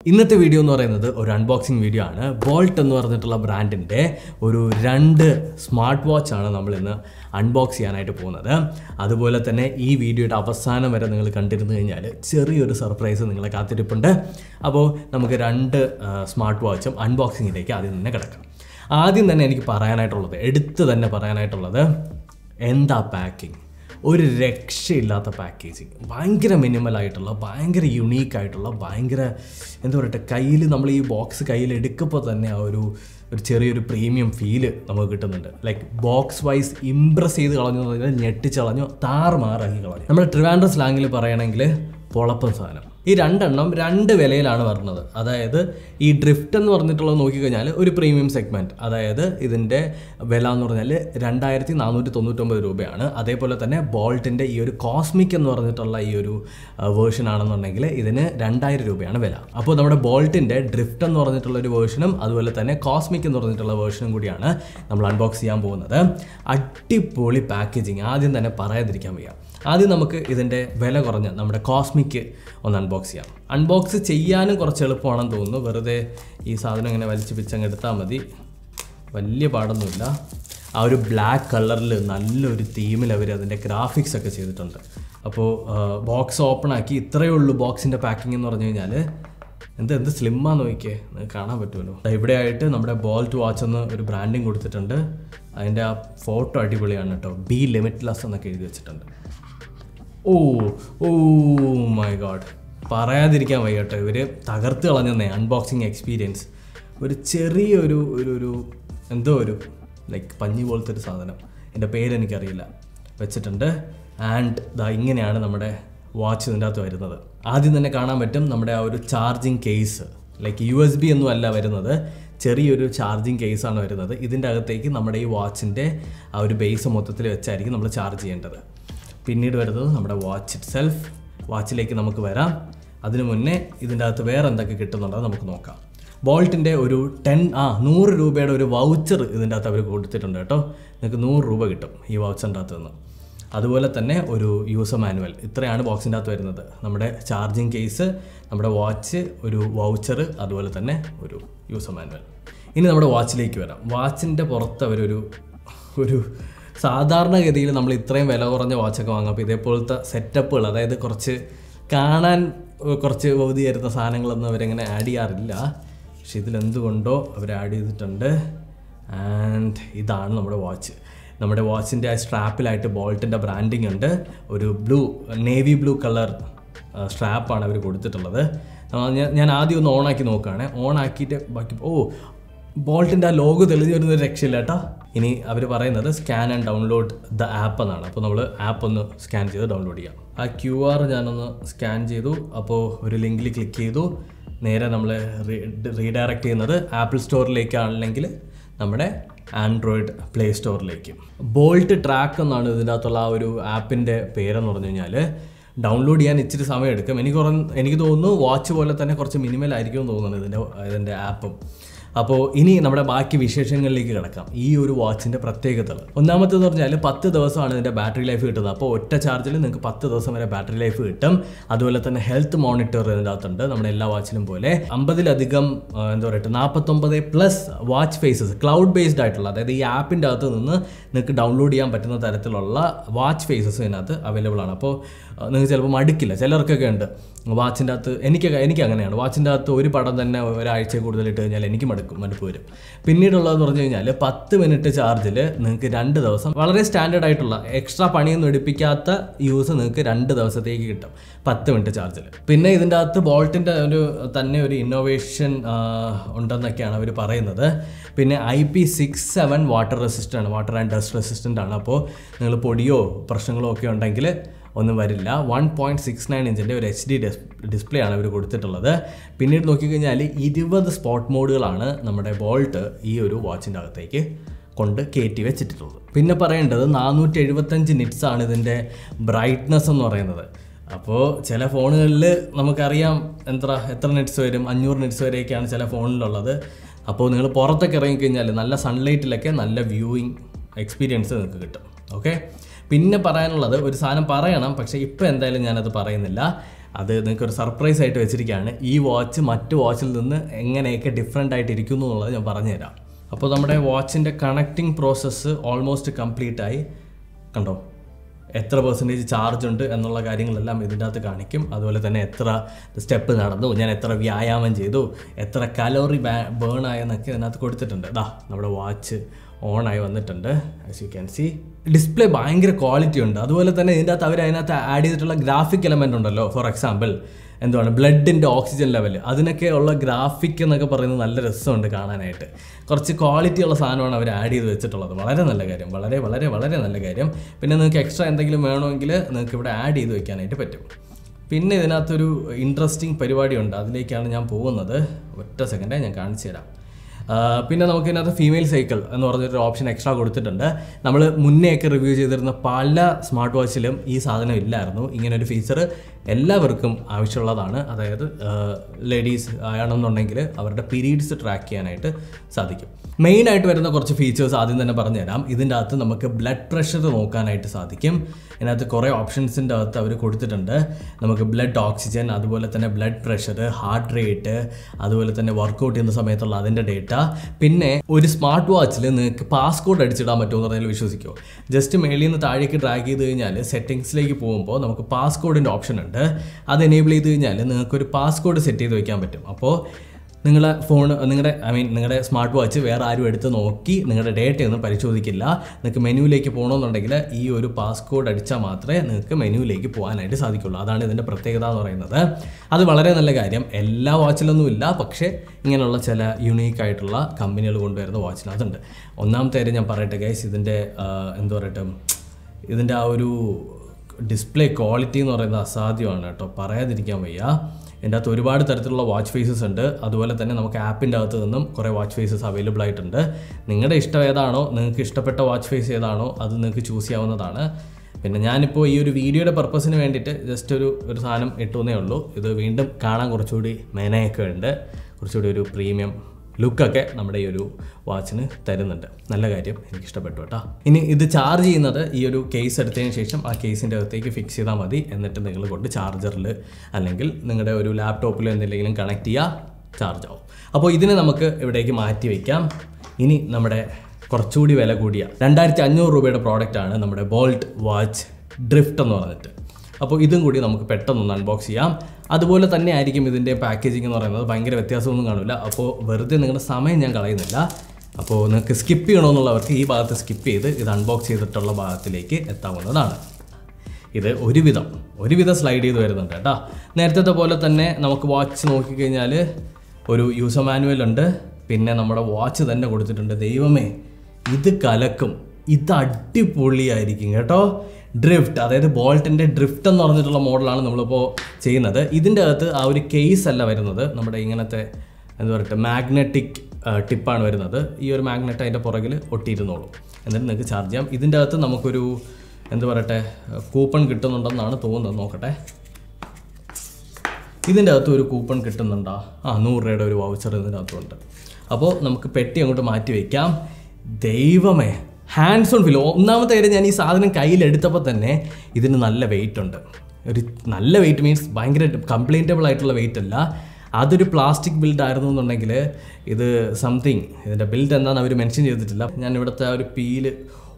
ഇന്നത്തെ വീഡിയോ എന്ന് പറയുന്നത് ഒരു അൺബോക്സിംഗ് വീഡിയോ ആണ്. ബോൾട്ട് എന്ന് പറഞ്ഞിട്ടുള്ള ബ്രാൻഡിൻ്റെ ഒരു 2 സ്മാർട്ട് വാച്ച് ആണ് നമ്മൾ ഇന്ന് അൺബോക്സ് ചെയ്യാനായിട്ട് പോകുന്നത്. അതുപോലെ തന്നെ ഈ വീഡിയോയുടെ അവസാനം വരെ നിങ്ങൾ കണ്ടിരുന്നു കഴിഞ്ഞാൽ ചെറിയൊരു സർപ്രൈസ് നിങ്ങളെ കാത്തിരിപ്പുണ്ട്. അപ്പോൾ നമുക്ക് 2 സ്മാർട്ട് വാച്ചും അൺബോക്സിങ്ങിലേക്ക് ആദ്യം തന്നെ കിടക്കാം. ആദ്യം തന്നെ എനിക്ക് പറയാനായിട്ടുള്ളത്, എടുത്ത് തന്നെ പറയാനായിട്ടുള്ളത്, എന്താ പാക്കിംഗ്. ഒരു രക്ഷയില്ലാത്ത പാക്കേജിങ്, ഭയങ്കര മിനിമലായിട്ടുള്ള, ഭയങ്കര യുണീക്കായിട്ടുള്ള, ഭയങ്കര എന്താ പറയട്ടെ, കയ്യിൽ നമ്മൾ ഈ ബോക്സ് കയ്യിൽ എടുക്കുമ്പോൾ തന്നെ ആ ഒരു ചെറിയൊരു പ്രീമിയം ഫീല് നമുക്ക് കിട്ടുന്നുണ്ട്. ലൈക്ക് ബോക്സ് വൈസ് ഇംപ്രസ് ചെയ്ത് കളഞ്ഞു എന്ന് പറഞ്ഞാൽ ഞെട്ടിച്ച് കളഞ്ഞു, താറുമാറാക്കി കളഞ്ഞു. നമ്മുടെ ട്രിവാൻഡ്രം സ്ലാങ്ങിൽ പറയുകയാണെങ്കിൽ പൊളപ്പൻ സാധനം. ഈ 2 എണ്ണം 2 വിലയിലാണ് വരുന്നത്. അതായത് ഈ ഡ്രിഫ്റ്റ് എന്ന് പറഞ്ഞിട്ടുള്ളത് നോക്കിക്കഴിഞ്ഞാൽ ഒരു പ്രീമിയം സെഗ്മെൻറ്റ്, അതായത് ഇതിൻ്റെ വില എന്ന് പറഞ്ഞാൽ 2499 രൂപയാണ്. അതേപോലെ തന്നെ ബോൾട്ടിൻ്റെ ഈ ഒരു കോസ്മിക് എന്ന് പറഞ്ഞിട്ടുള്ള ഈ ഒരു വേർഷൻ ആണെന്നുണ്ടെങ്കിൽ ഇതിന് 2000 രൂപയാണ് വില. അപ്പോൾ നമ്മുടെ ബോൾട്ടിൻ്റെ ഡ്രിഫ്റ്റ് എന്ന് പറഞ്ഞിട്ടുള്ള ഒരു വേർഷനും അതുപോലെ തന്നെ കോസ്മിക് എന്ന് പറഞ്ഞിട്ടുള്ള വേർഷനും കൂടിയാണ് നമ്മൾ അൺബോക്സ് ചെയ്യാൻ പോകുന്നത്. അടിപൊളി പാക്കേജിങ്, ആദ്യം തന്നെ പറയാതിരിക്കാൻ വയ്യ. ആദ്യം നമുക്ക് ഇതിൻ്റെ വില കുറഞ്ഞ നമ്മുടെ കോസ്മിക് ഒന്ന് അൺബോക്സ് ചെയ്യാം. അൺബോക്സ് ചെയ്യാനും കുറച്ച് എളുപ്പമാണെന്ന് തോന്നുന്നു. വെറുതെ ഈ സാധനം ഇങ്ങനെ വലിച്ച് പിച്ചങ്ങ് എടുത്താൽ മതി, വലിയ പാടൊന്നുമില്ല. ആ ഒരു ബ്ലാക്ക് കളറിൽ നല്ലൊരു തീമിൽ അവർ അതിൻ്റെ ഗ്രാഫിക്സ് ഒക്കെ ചെയ്തിട്ടുണ്ട്. അപ്പോൾ ബോക്സ് ഓപ്പൺ ആക്കി, ഇത്രയേ ഉള്ളൂ ബോക്സിൻ്റെ പാക്കിംഗ് എന്ന് പറഞ്ഞു കഴിഞ്ഞാൽ. എന്ത് സ്ലിമ്മാന്ന് നോക്കിയേ, കാണാൻ പറ്റുമല്ലോ. ഇവിടെ ആയിട്ട് നമ്മുടെ ബോൾട്ട് വാച്ച് എന്ന് ഒരു ബ്രാൻഡിങ് കൊടുത്തിട്ടുണ്ട്. അതിൻ്റെ ആ ഫോട്ടോ അടിപൊളിയാണ് കേട്ടോ. ബി ലിമിറ്റ്ലെസ് എന്നൊക്കെ എഴുതി വെച്ചിട്ടുണ്ട്. ഓ മൈ ഗോഡ്, പറയാതിരിക്കാൻ വയ്യ കേട്ടോ. ഇവർ തകർത്ത് കളഞ്ഞേ അൺബോക്സിങ് എക്സ്പീരിയൻസ്. ഒരു ചെറിയൊരു ഒരു എന്തോ ഒരു ലൈക്ക് പഞ്ഞി പോലത്തെ ഒരു സാധനം, എൻ്റെ പേരെനിക്കറിയില്ല, വെച്ചിട്ടുണ്ട്. ആൻഡ് ഇങ്ങനെയാണ് നമ്മുടെ വാച്ച് ഇതിൻ്റെ അകത്ത് വരുന്നത്. ആദ്യം തന്നെ കാണാൻ പറ്റും നമ്മുടെ ആ ഒരു ചാർജിങ് കേസ്. ലൈക്ക് USB ഒന്നും അല്ല വരുന്നത്, ചെറിയൊരു ചാർജിങ് കേസാണ് വരുന്നത്. ഇതിൻ്റെ അകത്തേക്ക് നമ്മുടെ ഈ വാച്ചിൻ്റെ ആ ഒരു ബേസ് മൊത്തത്തിൽ വെച്ചായിരിക്കും നമ്മൾ ചാർജ് ചെയ്യേണ്ടത്. പിന്നീട് വരുന്നത് നമ്മുടെ വാച്ച് ഇറ്റ് സെൽഫ്. വാച്ചിലേക്ക് നമുക്ക് വരാം. അതിനു മുന്നേ ഇതിൻ്റെ അകത്ത് വേറെ എന്തൊക്കെ കിട്ടുന്നുണ്ടോ നമുക്ക് നോക്കാം. ബോൾട്ടിൻ്റെ ഒരു 100 രൂപയുടെ ഒരു വൗച്ചർ ഇതിൻ്റെ അകത്ത് അവർ കൊടുത്തിട്ടുണ്ട് കേട്ടോ. നിങ്ങൾക്ക് 100 രൂപ കിട്ടും ഈ വൗച്ചറിൻ്റെ അകത്ത് നിന്ന്. അതുപോലെ തന്നെ ഒരു യൂസർ മാനുവൽ. ഇത്രയാണ് ബോക്സിൻ്റെ അകത്ത് വരുന്നത്. നമ്മുടെ ചാർജിങ് കേസ്, നമ്മുടെ വാച്ച്, ഒരു വൗച്ചർ, അതുപോലെ തന്നെ ഒരു യൂസർ മാനുവൽ. ഇനി നമ്മുടെ വാച്ചിലേക്ക് വരാം. വാച്ചിൻ്റെ പുറത്ത് അവരൊരു സാധാരണഗതിയിൽ നമ്മൾ ഇത്രയും വില കുറഞ്ഞ വാച്ചൊക്കെ വാങ്ങും. അപ്പോൾ ഇതേപോലത്തെ സെറ്റപ്പുകൾ, അതായത് കുറച്ച് കാണാൻ കുറച്ച് ബൗദ്ധി വരുന്ന സാധനങ്ങളൊന്നും അവരങ്ങനെ ആഡ് ചെയ്യാറില്ല. പക്ഷെ ഇതിലെന്തുകൊണ്ടോ അവർ ആഡ് ചെയ്തിട്ടുണ്ട്. ആൻഡ് ഇതാണ് നമ്മുടെ വാച്ച്. നമ്മുടെ വാച്ചിൻ്റെ ആ സ്ട്രാപ്പിലായിട്ട് ബോൾട്ടിൻ്റെ ബ്രാൻഡിങ് ഉണ്ട്. ഒരു നേവി ബ്ലൂ കളർ സ്ട്രാപ്പാണ് അവർ കൊടുത്തിട്ടുള്ളത്. ഞാൻ ആദ്യം ഒന്ന് ഓണാക്കി നോക്കുകയാണ്. ഓണാക്കിയിട്ട് ബാക്കി ബോൾട്ടിൻ്റെ ആ ലോഗോ തെളിഞ്ഞ് വരുന്നൊരു രക്ഷയില്ല കേട്ടോ. ഇനി അവർ പറയുന്നത് scan and download the app എന്നാണ്. അപ്പോൾ നമ്മൾ ആപ്പ് ഒന്ന് സ്കാൻ ചെയ്ത് ഡൗൺലോഡ് ചെയ്യാം. ആ QR ഞാനൊന്ന് സ്കാൻ ചെയ്തു. അപ്പോൾ ഒരു ലിങ്കിൽ ക്ലിക്ക് ചെയ്തു. നേരെ നമ്മൾ റീഡയറക്റ്റ് ചെയ്യുന്നത് ആപ്പിൾ സ്റ്റോറിലേക്കാണെങ്കിൽ നമ്മുടെ ആൻഡ്രോയിഡ് പ്ലേ സ്റ്റോറിലേക്ക്. ബോൾട്ട് ട്രാക്ക് എന്നാണ് ഇതിൻ്റെ അകത്തുള്ള ആ ഒരു ആപ്പിൻ്റെ പേരെന്ന് പറഞ്ഞു കഴിഞ്ഞാൽ. ഡൗൺലോഡ് ചെയ്യാൻ ഇച്ചിരി സമയം എടുക്കും. എനിക്ക് തോന്നുന്നു വാച്ച് പോലെ തന്നെ കുറച്ച് മിനിമൽ ആയിരിക്കും എന്ന് തോന്നുന്നു ഇതിൻ്റെ ആപ്പും. അപ്പോൾ ഇനി നമ്മുടെ ബാക്കി വിശേഷങ്ങളിലേക്ക് കിടക്കാം. ഈ ഒരു വാച്ചിൻ്റെ പ്രത്യേകതകൾ, ഒന്നാമത്തേന്ന് പറഞ്ഞാൽ 10 ദിവസമാണ് ഇതിൻ്റെ ബാറ്ററി ലൈഫ് കിട്ടുന്നത്. അപ്പോൾ ഒറ്റ ചാർജിൽ നിങ്ങൾക്ക് 10 ദിവസം വരെ ബാറ്ററി ലൈഫ് കിട്ടും. അതുപോലെ തന്നെ ഹെൽത്ത് മോണിറ്റർ ഇതിൻ്റെ അകത്തുണ്ട്, നമ്മുടെ എല്ലാ വാച്ചിലും പോലെ. 50-ലധികം 49+ വാച്ച് ഫേസസ്, ക്ലൗഡ് ബേസ്ഡ് ആയിട്ടുള്ള, അതായത് ഈ ആപ്പിൻ്റെ അകത്ത് നിന്ന് നിങ്ങൾക്ക് ഡൗൺലോഡ് ചെയ്യാൻ പറ്റുന്ന തരത്തിലുള്ള വാച്ച് ഫേസസ് ഇതിനകത്ത് അവൈലബിൾ ആണ്. അപ്പോൾ നിങ്ങൾക്ക് ചിലപ്പോൾ മടുക്കില്ല. ചിലർക്കൊക്കെ ഉണ്ട് വാച്ചിൻ്റെ അകത്ത്, എനിക്ക് അങ്ങനെയാണ്. വാച്ചിൻ്റെ അകത്ത് ഒരു പടം തന്നെ ഒരാഴ്ച കൂടുതൽ ഇട്ട് കഴിഞ്ഞാൽ എനിക്ക് മടുപ്പ് വരും. പിന്നീടുള്ളതെന്ന് പറഞ്ഞു കഴിഞ്ഞാൽ 10 മിനിറ്റ് ചാർജിൽ നിങ്ങൾക്ക് 2 ദിവസം വളരെ സ്റ്റാൻഡേർഡ് ആയിട്ടുള്ള എക്സ്ട്രാ പണിയൊന്നും എടുപ്പിക്കാത്ത യൂസ് നിങ്ങൾക്ക് 2 ദിവസത്തേക്ക് കിട്ടും 10 മിനിറ്റ് ചാർജിൽ. പിന്നെ ഇതിൻ്റെ അകത്ത് ബോൾട്ടിൻ്റെ ഒരു ഇന്നോവേഷൻ ഉണ്ടെന്നൊക്കെയാണ് അവർ പറയുന്നത്. പിന്നെ IP67 water resistant, water and dust resistant ആണ്. അപ്പോൾ നിങ്ങൾ പൊടിയോ പ്രശ്നങ്ങളോ ഒക്കെ ഉണ്ടെങ്കിൽ ഒന്നും വരില്ല. 1.69 ഇഞ്ചിൻ്റെ ഒരു HD ഡിസ്പ്ലേ ആണ് അവർ കൊടുത്തിട്ടുള്ളത്. പിന്നീട് നോക്കിക്കഴിഞ്ഞാൽ 20 സ്പോട്ട് മോഡുകളാണ് നമ്മുടെ ബോൾട്ട് ഈ ഒരു വാച്ചിൻ്റെ അകത്തേക്ക് കൊണ്ട് കയറ്റി വെച്ചിട്ടുള്ളത്. പിന്നെ പറയേണ്ടത് 475 നിറ്റ്സ് ആണ് ഇതിൻ്റെ ബ്രൈറ്റ്നസ് എന്ന് പറയുന്നത്. അപ്പോൾ ചില ഫോണുകളിൽ നമുക്കറിയാം എത്ര നിറ്റ്സ് വരും, 500 നിറ്റ്സ് വരെയൊക്കെയാണ് ചില ഫോണിലുള്ളത്. അപ്പോൾ നിങ്ങൾ പുറത്തൊക്കെ ഇറങ്ങിക്കഴിഞ്ഞാൽ നല്ല സൺലൈറ്റിലൊക്കെ നല്ല വ്യൂയിങ് എക്സ്പീരിയൻസ് നിങ്ങൾക്ക് കിട്ടും. ഓക്കെ, പിന്നെ പറയാനുള്ളത് ഒരു സാധനം പറയണം, പക്ഷേ ഇപ്പോൾ എന്തായാലും ഞാനത് പറയുന്നില്ല. അത് നിങ്ങൾക്കൊരു സർപ്രൈസ് ആയിട്ട് വെച്ചിരിക്കുകയാണ്. ഈ വാച്ച് മറ്റു വാച്ചിൽ നിന്ന് എങ്ങനെയൊക്കെ ഡിഫറെൻ്റ് ആയിട്ട് ഇരിക്കുന്നു എന്നുള്ളത് ഞാൻ പറഞ്ഞുതരാം. അപ്പോൾ നമ്മുടെ വാച്ചിൻ്റെ കണക്റ്റിംഗ് പ്രോസസ്സ് ഓൾമോസ്റ്റ് കംപ്ലീറ്റ് ആയി. കണ്ടോ എത്ര % ചാർജ് ഉണ്ട് എന്നുള്ള കാര്യങ്ങളെല്ലാം ഇതിൻ്റെ അകത്ത് കാണിക്കും. അതുപോലെ തന്നെ എത്ര സ്റ്റെപ്പ് നടന്നു, ഞാൻ എത്ര വ്യായാമം ചെയ്തു, എത്ര കലോറി ബേൺ ആയെന്നൊക്കെ ഇതിനകത്ത് കൊടുത്തിട്ടുണ്ട്. നമ്മുടെ വാച്ച് ഓണായി വന്നിട്ടുണ്ട്. As you can see display ഭയങ്കര ക്വാളിറ്റി ഉണ്ട്. അതുപോലെ തന്നെ ഇതിൻ്റെ അകത്ത് അതിനകത്ത് ആഡ് ചെയ്തിട്ടുള്ള ഗ്രാഫിക് എലമെൻ്റ് ഉണ്ടല്ലോ. ഫോർ എക്സാമ്പിൾ എന്തുവാണ് ബ്ലഡിൻ്റെ ഓക്സിജൻ ലെവൽ, അതിനൊക്കെ ഉള്ള ഗ്രാഫിക് എന്നൊക്കെ പറയുന്നത് നല്ല രസമുണ്ട് കാണാനായിട്ട്. കുറച്ച് ക്വാളിറ്റി ഉള്ള സാധനമാണ് അവർ ആഡ് ചെയ്ത് വെച്ചിട്ടുള്ളത്. വളരെ നല്ല കാര്യം, വളരെ വളരെ വളരെ നല്ല കാര്യം. പിന്നെ നിങ്ങൾക്ക് എക്സ്ട്രാ എന്തെങ്കിലും വേണമെങ്കിൽ നിങ്ങൾക്ക് ഇവിടെ ആഡ് ചെയ്ത് വെക്കാനായിട്ട് പറ്റും. പിന്നെ ഇതിനകത്തൊരു ഇൻട്രസ്റ്റിംഗ് പരിപാടിയുണ്ട്, അതിലേക്കാണ് ഞാൻ പോകുന്നത്. ഒറ്റ സെക്കൻഡേ ഞാൻ കാണിച്ചു തരാം. പിന്നെ നമുക്ക് ഇതിനകത്ത് ഫീമെയിൽ സൈക്കിൾ എന്ന് പറഞ്ഞൊരു ഓപ്ഷൻ എക്സ്ട്രാ കൊടുത്തിട്ടുണ്ട്. നമ്മൾ മുന്നെയൊക്കെ റിവ്യൂ ചെയ്തിരുന്ന പല സ്മാർട്ട് വാച്ചിലും ഈ സാധനം ഇല്ലായിരുന്നു. ഇങ്ങനൊരു ഫീച്ചർ എല്ലാവർക്കും ആവശ്യമുള്ളതാണ്. അതായത് ലേഡീസ് ആണെന്നുണ്ടെങ്കിൽ അവരുടെ പീരീഡ്സ് ട്രാക്ക് ചെയ്യാനായിട്ട് സാധിക്കും. മെയിനായിട്ട് വരുന്ന കുറച്ച് ഫീച്ചേഴ്സ് ആദ്യം തന്നെ പറഞ്ഞുതരാം. ഇതിൻ്റെ അകത്ത് നമുക്ക് ബ്ലഡ് പ്രഷർ നോക്കാനായിട്ട് സാധിക്കും. ഇതിനകത്ത് കുറേ ഓപ്ഷൻസിൻ്റെ അകത്ത് അവർ കൊടുത്തിട്ടുണ്ട്. നമുക്ക് ബ്ലഡ് ഓക്സിജൻ, അതുപോലെ തന്നെ ബ്ലഡ് പ്രഷർ, ഹാർട്ട് റേറ്റ്, അതുപോലെ തന്നെ വർക്കൗട്ട് ചെയ്യുന്ന സമയത്തുള്ള അതിൻ്റെ ഡേറ്റ. പിന്നെ ഒരു സ്മാർട്ട് വാച്ചിൽ നിങ്ങൾക്ക് പാസ്കോഡ് അടിച്ചിടാൻ പറ്റുമെന്ന് പറഞ്ഞാൽ വിശ്വസിക്കുമോ? ജസ്റ്റ് മേളിൽ നിന്ന് താഴേക്ക് ഡ്രാഗ് ചെയ്ത് കഴിഞ്ഞാൽ സെറ്റിങ്സിലേക്ക് പോകുമ്പോൾ നമുക്ക് പാസ്കോഡിൻ്റെ ഓപ്ഷൻ ഉണ്ട്. അത് എനേബിൾ ചെയ്ത് കഴിഞ്ഞാൽ നിങ്ങൾക്കൊരു പാസ്കോഡ് സെറ്റ് ചെയ്ത് വയ്ക്കാൻ പറ്റും. അപ്പോൾ നിങ്ങളുടെ ഫോൺ നിങ്ങളുടെ സ്മാർട്ട് വാച്ച് വേറെ ആരും എടുത്ത് നോക്കി നിങ്ങളുടെ ഡേറ്റയൊന്നും പരിശോധിക്കില്ല. നിങ്ങൾക്ക് മെനുവിലേക്ക് പോകണമെന്നുണ്ടെങ്കിൽ ഈ ഒരു പാസ്കോഡ് അടിച്ചാൽ മാത്രമേ നിങ്ങൾക്ക് മെനുവിലേക്ക് പോകാനായിട്ട് സാധിക്കുള്ളൂ. അതാണ് ഇതിൻ്റെ പ്രത്യേകത എന്ന് പറയുന്നത്. അത് വളരെ നല്ല കാര്യം. എല്ലാ വാച്ചിലൊന്നും ഇല്ല, പക്ഷേ ഇങ്ങനെയുള്ള ചില യുണീക്കായിട്ടുള്ള കമ്പനികൾ കൊണ്ടുവരുന്ന വാച്ചിനകത്തുണ്ട്. ഒന്നാമത്തെ കാര്യം ഞാൻ പറയട്ടെ ഗൈസ്, ഇതിൻ്റെ ഇതിൻ്റെ ആ ഒരു ഡിസ്പ്ലേ ക്വാളിറ്റി എന്ന് പറയുന്നത് അസാധ്യമാണ് കേട്ടോ, പറയാതിരിക്കാൻ വയ്യ. ഇതിൻ്റെ അകത്ത് ഒരുപാട് തരത്തിലുള്ള വാച്ച് ഫേസസ് ഉണ്ട്. അതുപോലെ തന്നെ നമുക്ക് ആപ്പിൻ്റെ അകത്ത് നിന്നും കുറേ വാച്ച് ഫേസസ് അവൈലബിൾ ആയിട്ടുണ്ട്. നിങ്ങളുടെ ഇഷ്ടം ഏതാണോ, നിങ്ങൾക്ക് ഇഷ്ടപ്പെട്ട വാച്ച് ഫേസ് ഏതാണോ അത് നിങ്ങൾക്ക് ചൂസ് ചെയ്യാവുന്നതാണ്. പിന്നെ ഞാനിപ്പോൾ ഈ ഒരു വീഡിയോയുടെ പർപ്പസിന് വേണ്ടിയിട്ട് ജസ്റ്റ് ഒരു സാധനം ഇട്ടുവെന്നേ ഉള്ളൂ. ഇത് വീണ്ടും കാണാൻ കുറച്ചുകൂടി മേനയൊക്കെ ഉണ്ട്, കുറച്ചുകൂടി ഒരു പ്രീമിയം ലുക്കൊക്കെ നമ്മുടെ ഈ ഒരു വാച്ചിന് തരുന്നുണ്ട്. നല്ല കാര്യം, എനിക്കിഷ്ടപ്പെട്ടു കേട്ടോ. ഇനി ഇത് ചാർജ് ചെയ്യുന്നത് ഈ ഒരു കേസ് എടുത്തതിന് ശേഷം ആ കേസിൻ്റെ അകത്തേക്ക് ഫിക്സ് ചെയ്താൽ മതി. എന്നിട്ട് നിങ്ങൾ കൊണ്ട് ചാർജറിൽ അല്ലെങ്കിൽ നിങ്ങളുടെ ഒരു ലാപ്ടോപ്പിൽ എന്തെങ്കിലും കണക്ട് ചെയ്യുക, ചാർജ് ആവും. അപ്പോൾ ഇതിനെ നമുക്ക് ഇവിടേക്ക് മാറ്റി വയ്ക്കാം. ഇനി നമ്മുടെ കുറച്ചുകൂടി വില കൂടിയ 2500 രൂപയുടെ പ്രോഡക്റ്റാണ് നമ്മുടെ ബോൾട്ട് വാച്ച് ഡ്രിഫ്റ്റ് എന്ന് പറഞ്ഞിട്ട്. അപ്പോൾ ഇതും കൂടി നമുക്ക് പെട്ടെന്നൊന്ന് അൺബോക്സ് ചെയ്യാം. അതുപോലെ തന്നെ ആയിരിക്കും ഇതിൻ്റെ പാക്കേജിംഗ് എന്ന് പറയുന്നത്. ഭയങ്കര വ്യത്യാസമൊന്നും കാണില്ല. അപ്പോൾ വെറുതെ നിങ്ങളുടെ സമയം ഞാൻ കളയുന്നില്ല. അപ്പോൾ നിങ്ങൾക്ക് സ്കിപ്പ് ചെയ്യണമെന്നുള്ളവർക്ക് ഈ ഭാഗത്ത് സ്കിപ്പ് ചെയ്ത് ഇത് അൺബോക്സ് ചെയ്തിട്ടുള്ള ഭാഗത്തിലേക്ക് എത്താവുന്നതാണ്. ഇത് ഒരുവിധം സ്ലൈഡ് ചെയ്ത് വരുന്നുണ്ട് കേട്ടോ. നേരത്തെ പോലെ തന്നെ നമുക്ക് വാച്ച് നോക്കിക്കഴിഞ്ഞാൽ ഒരു യൂസർ മാനുവൽ ഉണ്ട്. പിന്നെ നമ്മുടെ വാച്ച് തന്നെ കൊടുത്തിട്ടുണ്ട്. ദൈവമേ, ഇത് കലക്കും, ഇത് അടിപൊളിയായിരിക്കും കേട്ടോ. ഡ്രിഫ്റ്റ്, അതായത് ബോൾട്ടിൻ്റെ ഡ്രിഫ്റ്റ് എന്ന് പറഞ്ഞിട്ടുള്ള മോഡലാണ് നമ്മളിപ്പോൾ ചെയ്യുന്നത്. ഇതിൻ്റെ അകത്ത് ആ ഒരു കേസ് അല്ല വരുന്നത്, നമ്മുടെ ഇങ്ങനത്തെ മാഗ്നറ്റിക് ടിപ്പാണ് വരുന്നത്. ഈ ഒരു മാഗ്നറ്റ് അതിൻ്റെ പുറകിൽ ഒട്ടിയിരുന്നോളൂ. എന്നിട്ട് നിങ്ങൾക്ക് ചാർജ് ചെയ്യാം. ഇതിൻ്റെ അകത്ത് നമുക്കൊരു കൂപ്പൺ കിട്ടുന്നുണ്ടെന്നാണ് തോന്നുന്നത്. നോക്കട്ടെ, ഇതിൻ്റെ അകത്ത് ഒരു കൂപ്പൺ കിട്ടുന്നുണ്ടോ? 100 രൂപയുടെ ഒരു വൗച്ചർ ഇതിൻ്റെ അകത്തുണ്ട്. അപ്പോൾ നമുക്ക് പെട്ടി അങ്ങോട്ട് മാറ്റി വയ്ക്കാം. ദൈവമേ, ഹാൻഡ്സ് ഓൺ ഫീൽ. ഒന്നാമത്തെ കാര്യം, ഞാൻ ഈ സാധനം കയ്യിലെടുത്തപ്പോൾ തന്നെ ഇതിന് നല്ല വെയിറ്റ് ഉണ്ട്. ഒരു നല്ല വെയിറ്റ് മീൻസ് ഭയങ്കര കംപ്ലൈൻറ്റബിൾ ആയിട്ടുള്ള വെയിറ്റ് അല്ല. അതൊരു പ്ലാസ്റ്റിക് ബിൽഡ് ആയിരുന്നു എന്നുണ്ടെങ്കിൽ ഇത് സംതിങ്, ഇതിൻ്റെ ബിൽഡ് എന്താണെന്ന് അവർ മെൻഷൻ ചെയ്തിട്ടില്ല. ഞാൻ ഇവിടുത്തെ ആ ഒരു പീല്,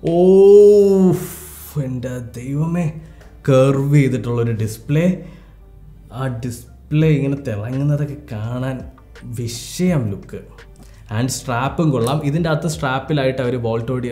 എൻ്റെ ദൈവമേ, കർവ് ചെയ്തിട്ടുള്ളൊരു ഡിസ്പ്ലേ. ആ ഡിസ്പ്ലേ ഇങ്ങനെ തിളങ്ങുന്നതൊക്കെ കാണാൻ വിഷയം ലുക്ക്. ആൻഡ് സ്ട്രാപ്പും കൊള്ളാം. ഇതിൻ്റെ അകത്ത് സ്ട്രാപ്പിലായിട്ട് അവർ ബോൾട്ടോടിയ,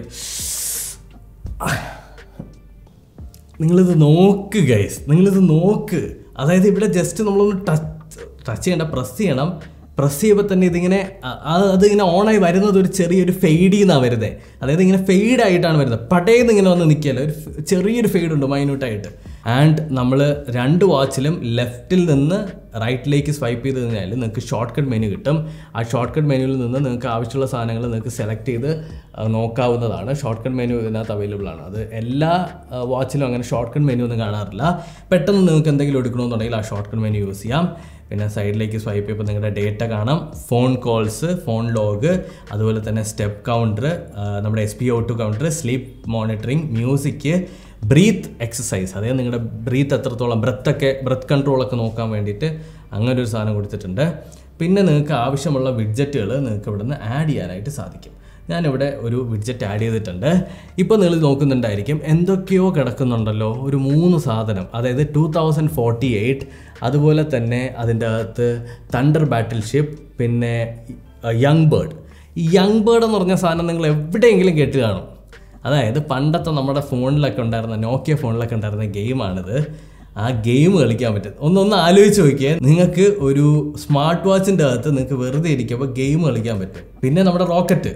നിങ്ങളിത് നോക്ക് ഗൈസ്, നിങ്ങളിത് നോക്ക്. അതായത് ഇവിടെ ജസ്റ്റ് നമ്മളൊന്ന് ടച്ച് ചെയ്യേണ്ട, പ്രസ് ചെയ്യണം. പ്രസ് ചെയ്യുമ്പോൾ തന്നെ ഇതിങ്ങനെ അതിങ്ങനെ ഓണായി വരുന്നത് ഒരു ചെറിയൊരു ഫെയ്ഡിൽ നിന്നാണ് വരുന്നത്. അതായത് ഇങ്ങനെ ഫെയ്ഡായിട്ടാണ് വരുന്നത്. പടേന്ന് ഇങ്ങനെ വന്ന് നിൽക്കുകയല്ല, ഒരു ചെറിയൊരു ഫെയ്ഡുണ്ട് മൈന്യൂട്ടായിട്ട്. ആൻഡ് നമ്മൾ 2 വാച്ചിലും ലെഫ്റ്റിൽ നിന്ന് റൈറ്റിലേക്ക് സ്വൈപ്പ് ചെയ്ത് കഴിഞ്ഞാൽ നിങ്ങൾക്ക് ഷോർട്ട് കട്ട് മെനു കിട്ടും. ആ ഷോർട്ട് കട്ട് മെനുവിൽ നിന്ന് നിങ്ങൾക്ക് ആവശ്യമുള്ള സാധനങ്ങൾ നിങ്ങൾക്ക് സെലക്ട് ചെയ്ത് നോക്കാവുന്നതാണ്. ഷോർട്ട് കട്ട് മെനു ഇതിനകത്ത് അവൈലബിൾ ആണ്. അത് എല്ലാ വാച്ചിലും അങ്ങനെ ഷോർട്ട് കട്ട് മെനു ഒന്നും കാണാറില്ല. പെട്ടെന്ന് നിങ്ങൾക്ക് എന്തെങ്കിലും എടുക്കണമെന്നുണ്ടെങ്കിൽ ആ ഷോർട്ട് കട്ട് മെനു യൂസ് ചെയ്യാം. പിന്നെ സൈഡിലേക്ക് സ്വൈപ്പ് ചെയ്യുമ്പോൾ നിങ്ങളുടെ ഡേറ്റ കാണാം, ഫോൺ കോൾസ്, ഫോൺ ലോഗ്, അതുപോലെ തന്നെ സ്റ്റെപ്പ് കൗണ്ടർ, നമ്മുടെ SpO2 counter, sleep monitoring, music, breath exercise, അതായത് നിങ്ങളുടെ ബ്രീത്ത് എത്രത്തോളം ബ്രെത്ത് കൺട്രോളൊക്കെ നോക്കാൻ വേണ്ടിയിട്ട് അങ്ങനെ ഒരു സാധനം കൊടുത്തിട്ടുണ്ട്. പിന്നെ നിങ്ങൾക്ക് ആവശ്യമുള്ള വിഡ്ജറ്റുകൾ നിങ്ങൾക്ക് ഇവിടെ നിന്ന് ആഡ് ചെയ്യാനായിട്ട് സാധിക്കും. ഞാനിവിടെ ഒരു വിഡ്ജറ്റ് ആഡ് ചെയ്തിട്ടുണ്ട്. ഇപ്പോൾ നിങ്ങൾ നോക്കുന്നുണ്ടായിരിക്കും എന്തൊക്കെയോ കിടക്കുന്നുണ്ടല്ലോ, ഒരു 3 സാധനം, അതായത് 2048, അതുപോലെ തന്നെ അതിൻ്റെ അകത്ത് തണ്ടർ ബാറ്റിൽ ഷിപ്പ്, പിന്നെ യങ് ബേർഡ്. ഈ യങ് ബേർഡ് എന്ന് പറഞ്ഞ സാധനം നിങ്ങൾ എവിടെയെങ്കിലും കേട്ട് കാണും. അതായത് പണ്ടത്തെ നമ്മുടെ ഫോണിലൊക്കെ ഉണ്ടായിരുന്ന, നോക്കിയ ഫോണിലൊക്കെ ഉണ്ടായിരുന്ന ഗെയിമാണിത്. ആ ഗെയിം കളിക്കാൻ പറ്റും. ഒന്ന് ആലോചിച്ച് നോക്കിയാൽ നിങ്ങൾക്ക് ഒരു സ്മാർട്ട് വാച്ചിൻ്റെ അകത്ത് നിങ്ങൾക്ക് വെറുതെ ഇരിക്കുമ്പോൾ ഗെയിം കളിക്കാൻ പറ്റും. പിന്നെ നമ്മുടെ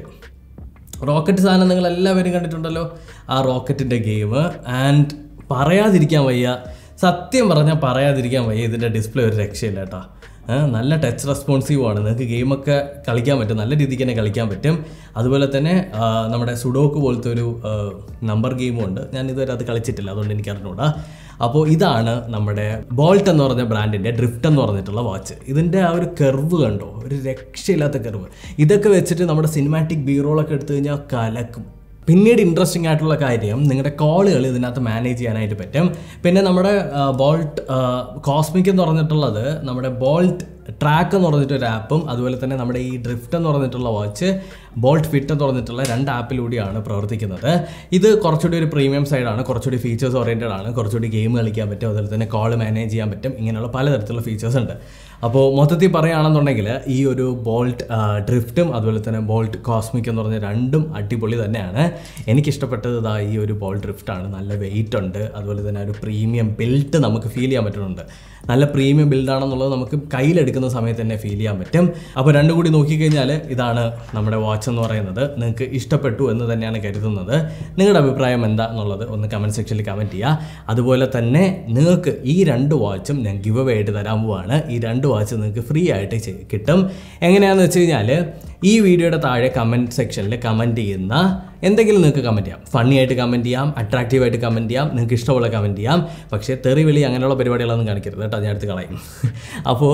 റോക്കറ്റ് സാധനം നിങ്ങൾ എല്ലാവരും കണ്ടിട്ടുണ്ടല്ലോ, ആ റോക്കറ്റിൻ്റെ ഗെയിം. ആൻഡ് പറയാതിരിക്കാൻ വയ്യ, സത്യം പറഞ്ഞാൽ പറയാതിരിക്കാൻ വയ്യ, ഇതിൻ്റെ ഡിസ്പ്ലേ ഒരു രക്ഷയില്ല കേട്ടോ. നല്ല ടച്ച് റെസ്പോൺസീവ് ആണ്, നിങ്ങൾക്ക് ഗെയിമൊക്കെ കളിക്കാൻ പറ്റും, നല്ല രീതിക്ക് തന്നെ കളിക്കാൻ പറ്റും. അതുപോലെ തന്നെ നമ്മുടെ സുഡോക്ക് പോലത്തെ ഒരു നമ്പർ ഗെയിമും ഉണ്ട്. ഞാൻ ഇതുവരെ അത് കളിച്ചിട്ടില്ല, അതുകൊണ്ട് എനിക്ക് അറിഞ്ഞൂടാ. അപ്പോൾ ഇതാണ് നമ്മുടെ ബോൾട്ട് എന്ന് പറഞ്ഞ ബ്രാൻഡിൻ്റെ ഡ്രിഫ്റ്റ് എന്ന് പറഞ്ഞിട്ടുള്ള വാച്ച്. ഇതിൻ്റെ ആ ഒരു കർവ് കണ്ടോ, ഒരു രക്ഷയില്ലാത്ത കർവ്. ഇതൊക്കെ വെച്ചിട്ട് നമ്മുടെ സിനിമാറ്റിക് ബീറോളൊക്കെ എടുത്തു കഴിഞ്ഞാൽ കലക്കും. പിന്നീട് ഇൻട്രസ്റ്റിംഗ് ആയിട്ടുള്ള കാര്യം, നിങ്ങളുടെ കോളുകൾ ഇതിനകത്ത് മാനേജ് ചെയ്യാനായിട്ട് പറ്റും. പിന്നെ നമ്മുടെ ബോൾട്ട് കോസ്മിക് എന്ന് പറഞ്ഞിട്ടുള്ളത് നമ്മുടെ ബോൾട്ട് ട്രാക്ക് എന്ന് പറഞ്ഞിട്ടൊരു ആപ്പും, അതുപോലെ തന്നെ നമ്മുടെ ഈ ഡ്രിഫ്റ്റ് എന്ന് പറഞ്ഞിട്ടുള്ള വാച്ച് ബോൾട്ട് ഫിറ്റ് എന്ന് പറഞ്ഞിട്ടുള്ള 2 ആപ്പിലൂടെയാണ് പ്രവർത്തിക്കുന്നത്. ഇത് കുറച്ചുകൂടി ഒരു പ്രീമിയം സൈഡാണ്, കുറച്ചുകൂടി ഫീച്ചേഴ്സ് ഓറിയൻറ്റഡ് ആണ്, കുറച്ചുകൂടി ഗെയിം കളിക്കാൻ പറ്റും, അതുപോലെ തന്നെ കോൾ മാനേജ് ചെയ്യാൻ പറ്റും. ഇങ്ങനെയുള്ള പലതരത്തിലുള്ള ഫീച്ചേഴ്സ് ഉണ്ട്. അപ്പോൾ മൊത്തത്തിൽ പറയുകയാണെന്നുണ്ടെങ്കിൽ ഈ ഒരു ബോൾട്ട് ഡ്രിഫ്റ്റും അതുപോലെ തന്നെ ബോൾട്ട് കോസ്മിക് എന്ന് പറഞ്ഞ 2ഉം അടിപൊളി തന്നെയാണ്. എനിക്കിഷ്ടപ്പെട്ടത് ഈ ഒരു ബോൾട്ട് ഡ്രിഫ്റ്റാണ്. നല്ല വെയിറ്റ് ഉണ്ട്, അതുപോലെ തന്നെ ഒരു പ്രീമിയം ബിൽഡ് നമുക്ക് ഫീൽ ചെയ്യാൻ പറ്റുന്നുണ്ട്. നല്ല പ്രീമിയം ബിൽഡാണെന്നുള്ളത് നമുക്ക് കയ്യിലെടുക്കുന്ന സമയത്ത് തന്നെ ഫീൽ ചെയ്യാൻ പറ്റും. അപ്പോൾ രണ്ടും കൂടി നോക്കിക്കഴിഞ്ഞാൽ ഇതാണ് നമ്മുടെ വാച്ച് എന്ന് പറയുന്നത്. നിങ്ങൾക്ക് ഇഷ്ടപ്പെട്ടു എന്ന് തന്നെയാണ് കരുതുന്നത്. നിങ്ങളുടെ അഭിപ്രായം എന്താ എന്നുള്ളത് ഒന്ന് കമൻറ്റ് സെക്ഷനിൽ കമൻറ്റ് ചെയ്യുക. അതുപോലെ തന്നെ നിങ്ങൾക്ക് ഈ 2 വാച്ചും ഞാൻ ഗിവ് അവേ ആയിട്ട് തരാൻ പോവാണ്. ഈ 2 വാച്ച് നിങ്ങൾക്ക് ഫ്രീ ആയിട്ട് കിട്ടും. എങ്ങനെയാണെന്ന് വെച്ച് കഴിഞ്ഞാൽ ഈ വീഡിയോയുടെ താഴെ കമൻറ്റ് സെക്ഷനിൽ കമൻറ്റ് ചെയ്യുന്ന എന്തെങ്കിലും നിങ്ങൾക്ക് കമൻറ്റ് ചെയ്യാം. ഫണ്ണി ആയിട്ട് കമൻറ്റ് ചെയ്യാം, അട്രാക്റ്റീവായിട്ട് കമൻറ്റ് ചെയ്യാം, നിങ്ങൾക്ക് ഇഷ്ടമുള്ള കമൻറ്റ് ചെയ്യാം. പക്ഷേ തെറിവിളി അങ്ങനെയുള്ള പരിപാടികളൊന്നും കാണിക്കരുത് കേട്ടോ, ഞാൻ എടുത്ത് കളയും. അപ്പോൾ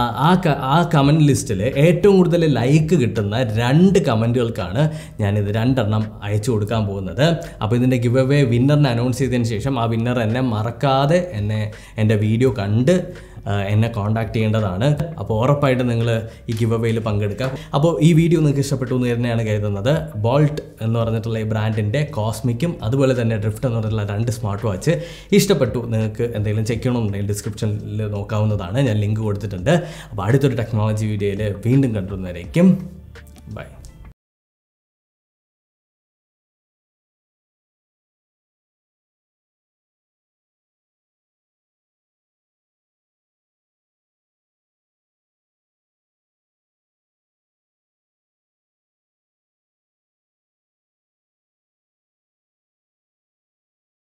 ആ കമൻറ്റ് ലിസ്റ്റിൽ ഏറ്റവും കൂടുതൽ ലൈക്ക് കിട്ടുന്ന 2 കമൻറ്റുകൾക്കാണ് ഞാനിത് 2 എണ്ണം അയച്ചു കൊടുക്കാൻ പോകുന്നത്. അപ്പോൾ ഇതിൻ്റെ ഗിവ് അവേ വിന്നറിനെ അനൗൺസ് ചെയ്തതിന് ശേഷം ആ വിന്നർ എന്നെ മറക്കാതെ എൻ്റെ വീഡിയോ കണ്ട് എന്നെ കോൺടാക്ട് ചെയ്യേണ്ടതാണ്. അപ്പോൾ ഉറപ്പായിട്ട് നിങ്ങൾ ഈ ഗിവ് അവേയിൽ പങ്കെടുക്കുക. അപ്പോൾ ഈ വീഡിയോ നിങ്ങൾക്ക് ഇഷ്ടപ്പെട്ടു എന്ന് തന്നെയാണ് കരുതുന്നത്. ബോൾട്ട് എന്ന് പറഞ്ഞിട്ടുള്ള ഈ ബ്രാൻഡിൻ്റെ കോസ്മിക്കും അതുപോലെ തന്നെ ഡ്രിഫ്റ്റ് എന്ന് പറഞ്ഞിട്ടുള്ള 2 സ്മാർട്ട് വാച്ച് ഇഷ്ടപ്പെട്ടു. നിങ്ങൾക്ക് എന്തെങ്കിലും ചെക്ക് ചെയ്യണമെന്നുണ്ടെങ്കിൽ ഡിസ്ക്രിപ്ഷനിൽ നോക്കാവുന്നതാണ്, ഞാൻ ലിങ്ക് കൊടുത്തിട്ടുണ്ട്. അപ്പോൾ അടുത്തൊരു ടെക്നോളജി വീഡിയോയിൽ വീണ്ടും കണ്ടുവന്നവരേക്കും ബൈ.